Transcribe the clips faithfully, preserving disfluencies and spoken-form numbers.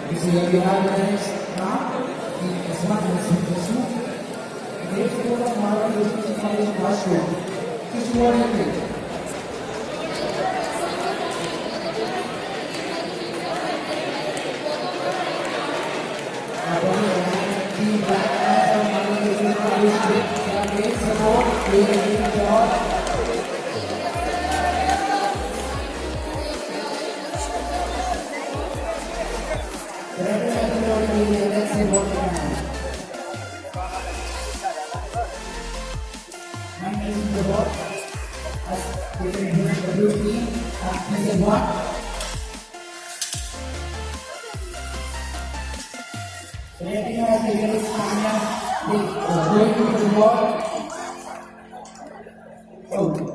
So here we have the next round. The S one versus S two. The next score of Mara is fifty-five last round. fifty-one hundred. The black flags of Mara is fifty-five. They are great support. They are great job. Let's see what we have. And this is the ball. As we can use the blue team. This is one. So let me know as the yellow is coming up. They are going to the ball. Oh.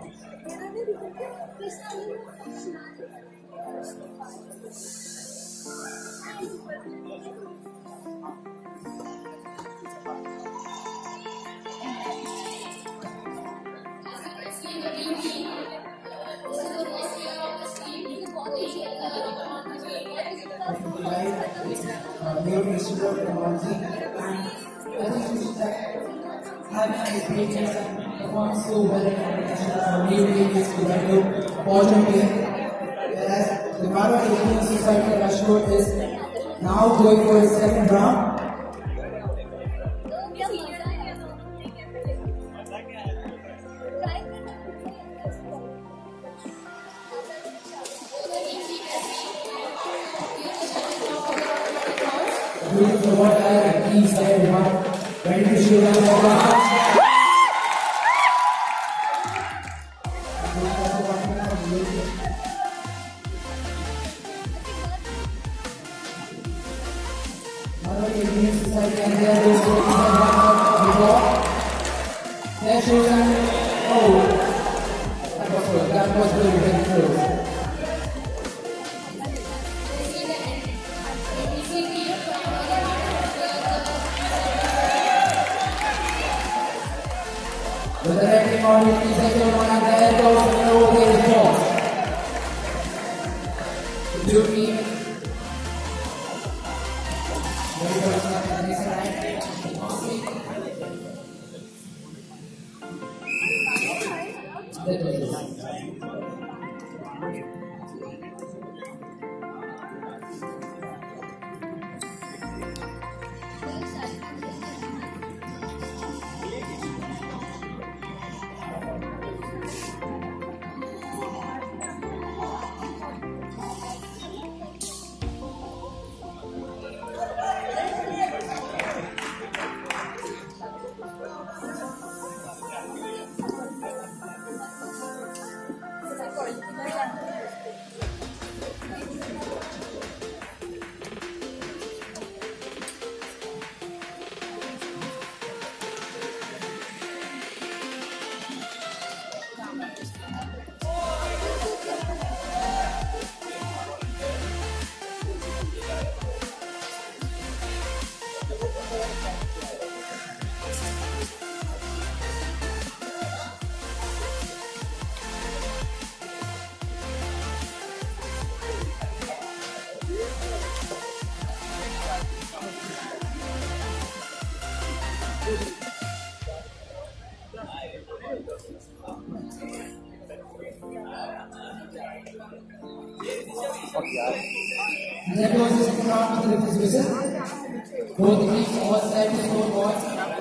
New distributor technology and everything that having a great and performs so well in competition for new games to get to bottom game. Whereas the Mara Asian Society Rashford is now going for his second round. Beautiful water and please everyone ready to shoot down the ball. Mara Asian Society and they are going to the ball. There shows an oh that was good. That was very very close. With the referee on his second one, and there goes the overhead ball. The blue team. Very good stuff on this side. That was it. And that was the second round of the referee's whistle. Both teams all set to score points.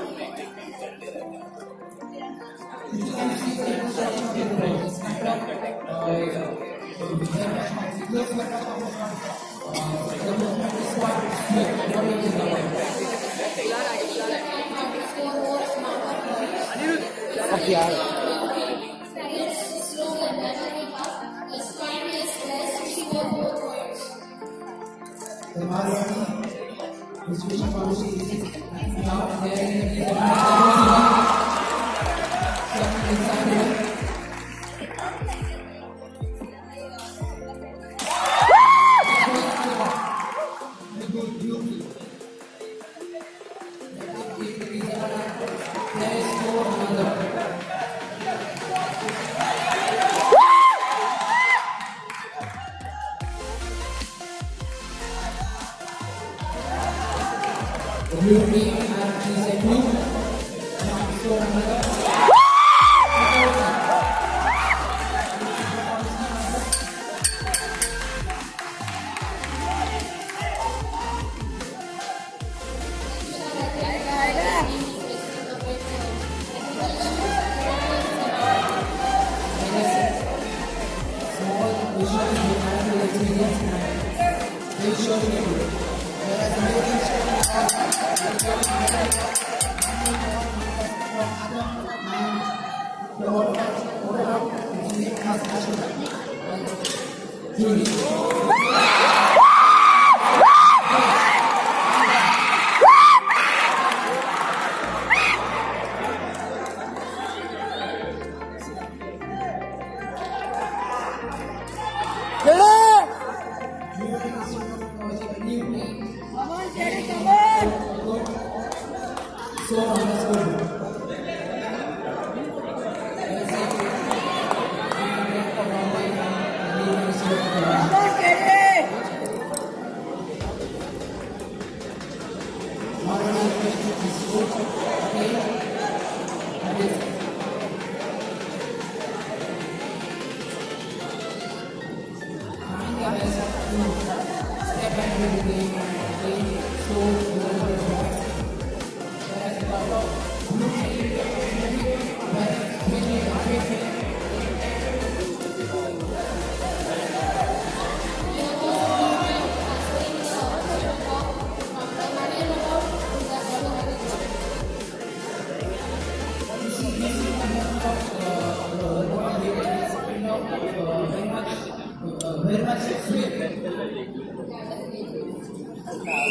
You can see the instructions of the ball. It's kind of the movement is quite swift. What is the one? Okay. The Mara distribution policy is now there in the Blue team have three seconds. So another. So let's go. Very much